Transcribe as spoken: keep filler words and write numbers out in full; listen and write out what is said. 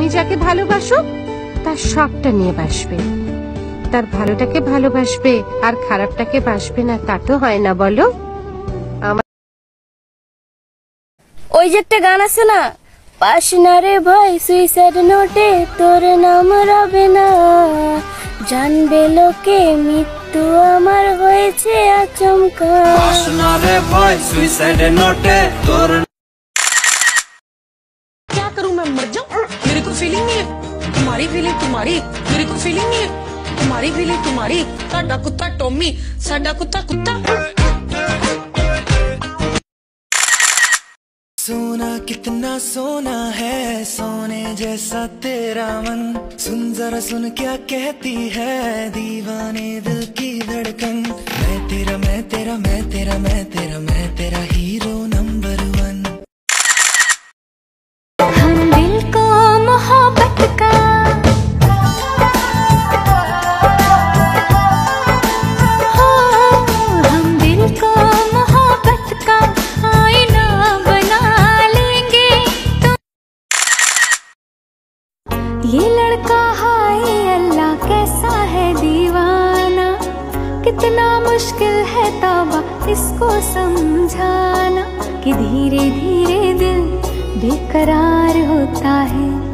তুমি যাকে ভালোবাসো তার সবটা নিয়ে বাসবে, তার ভালোটাকে ভালোবাসবে আর খারাপটাকে বাসবে না, তা তো হয় না বলো? ওই যে একটা গান আছে না, পাস না রে ভাই সুইসাইড নোটে তোর নাম রবে না, জানবে লোকে মৃত্যু আমার হয়েছে আচমকা। পাস না রে ভাই সুইসাইড নোটে তোর। क्या करूं मैं मर जाऊं? मेरे को फीलिंग नहीं है तुम्हारी फीलिंग तुम्हारी, मेरे को फीलिंग नहीं है तुम्हारी फीलिंग तुम्हारी। साडा कुत्ता टॉमी, साडा कुत्ता कुत्ता। सोना कितना सोना है, सोने जैसा तेरा मन, सुन जरा सुन क्या कहती है दीवाने दिल की धड़कन। मैं तेरा मैं तेरा मैं तेरा मैं तेरा मैं तेरा हीरो नंबर वन। हम दिल को मोहब्बत का हो, हम दिल को मोहब्बत का आईना बना लेंगे। तो ये लड़का हाय अल्लाह कैसा है दीवाना, कितना मुश्किल है तौबा इसको समझाना कि धीरे धीरे दिल बेकरार होता है।